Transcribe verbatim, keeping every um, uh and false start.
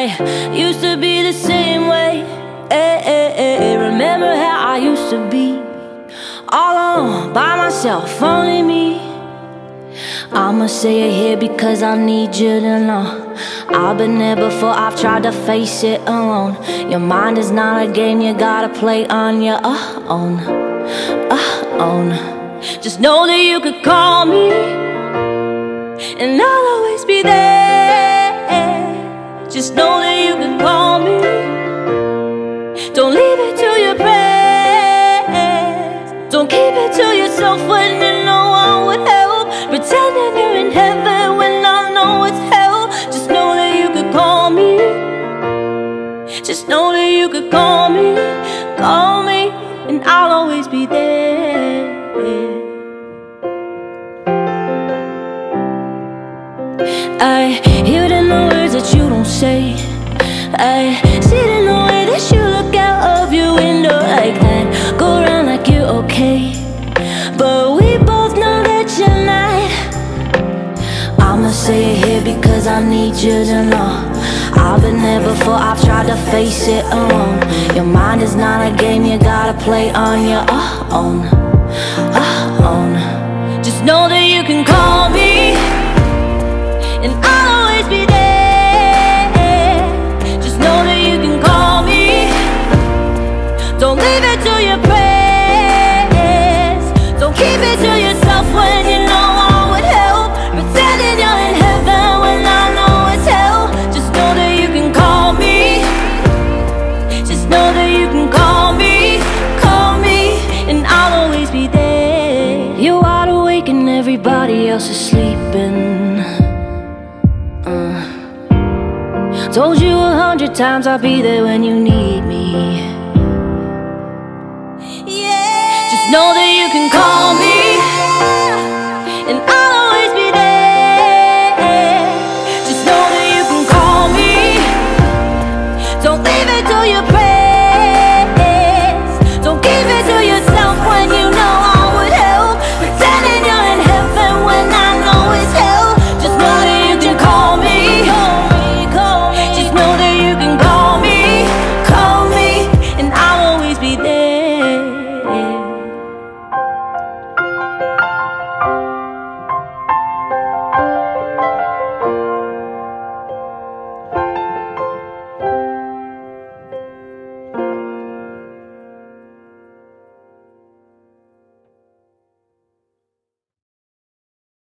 I used to be the same way. Ay, ay, ay. Remember how I used to be, all alone, by myself, only me. I'ma say it here because I need you to know I've been there before, I've tried to face it alone. Your mind is not a game you gotta play on your own, uh, own. Just know that you could call me and I'll always be there. Just know that you can call me. Don't leave it to your prayers. Don't keep it to yourself when you know one would help. Pretending you're in heaven when I know it's hell. Just know that you could call me. Just know that you could call me. Call me and I'll always be there. I hear it in the words that you don't say. I see it in the way that you look out of your window like that. Go around like you're okay, but we both know that you're not. I'ma say it here because I need you to know I've been there before, I've tried to face it alone. Your mind is not a game you gotta play on your own, uh, own. Just know that you can call me and I'll always be there. Just know that you can call me. Don't leave it to your prayers. Don't keep it to yourself when you know I would help. Pretending you're in heaven when I know it's hell. Just know that you can call me. Just know that you can call me. Call me and I'll always be there. You're wide awake and everybody else is sleeping. Told you a hundred times I'll be there when you need me.